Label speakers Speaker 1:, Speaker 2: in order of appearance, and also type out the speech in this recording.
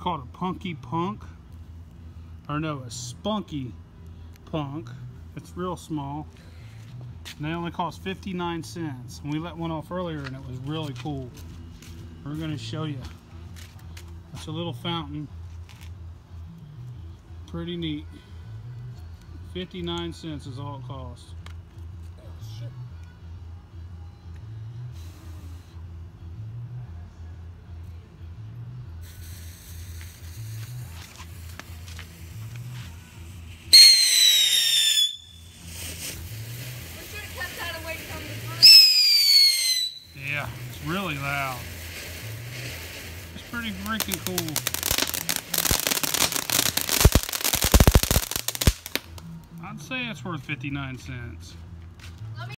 Speaker 1: called a Punky Punk. Or no, a Spunky Punk. It's real small. And they only cost 59 cents. And we let one off earlier and it was really cool. We're going to show you. It's a little fountain. Pretty neat. 59 cents is all it costs. Yeah, it's really loud. It's pretty freaking cool. I'd say it's worth 59 cents.